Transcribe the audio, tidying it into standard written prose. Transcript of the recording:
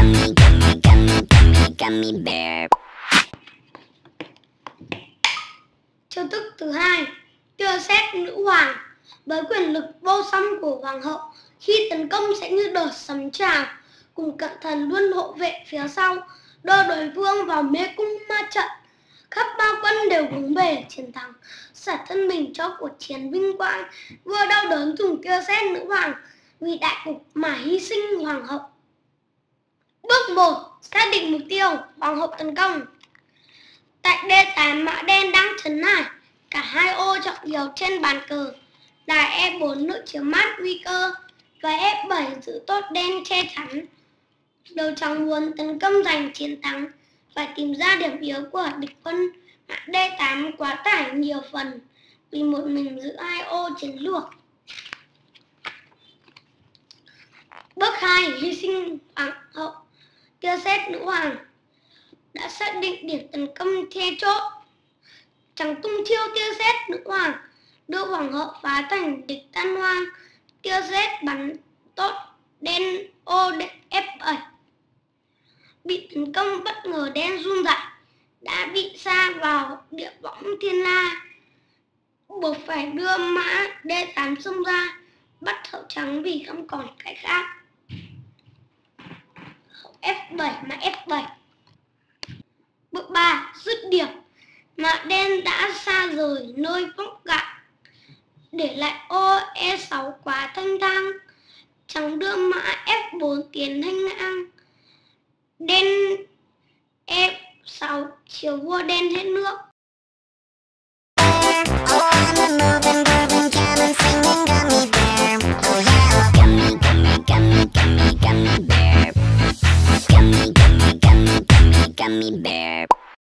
Gummy bear. Chiêu thức thứ hai, tia sét nữ hoàng. Với quyền lực vô song của hoàng hậu, khi tấn công sẽ như đợt sấm trào, cùng cận thần luôn hộ vệ phía sau, đưa đối phương vào mê cung ma trận. Khắp bao quân đều hướng về chiến thắng, xả thân mình cho cuộc chiến vinh quang, vừa đau đớn dùng tia sét nữ hoàng vì đại cục mà hy sinh hoàng hậu. Bước 1. Xác định mục tiêu, hoàng hậu tấn công. Tại D8 mã đen đang chấn ải cả hai ô trọng yếu trên bàn cờ là E4 nữ chiếm mát nguy cơ và F7 giữ tốt đen che chắn. Đầu trắng muốn tấn công giành chiến thắng phải tìm ra điểm yếu của địch quân. Mã D8 quá tải nhiều phần vì một mình giữ hai ô chiến lược. Bước 2. Hy sinh hoàng hậu. Tia sét nữ hoàng đã xác định điểm tấn công the chốt. Chẳng tung chiêu tia sét nữ hoàng, đưa hoàng hậu phá thành địch tan hoang. Tia sét bắn tốt đen ô F7. Bị tấn công bất ngờ đen run rẩy, đã bị sa vào địa võng thiên la, buộc phải đưa mã D8 xông ra bắt hậu trắng vì không còn cái khác. F7 mã F7. Bước 3. Dứt điểm. Mã đen đã xa rời nơi góc gạ, để lại ô E6 quá thanh thang. Trắng đưa mã F4 tiến thanh ngang. Đen E6 chiều vua đen hết nước.